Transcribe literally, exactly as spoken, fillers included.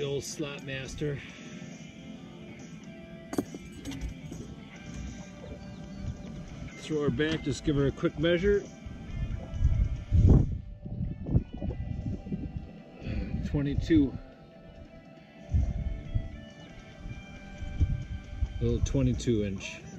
the old Slot Master. Throw her back, just give her a quick measure. twenty-two. Little twenty-two inch.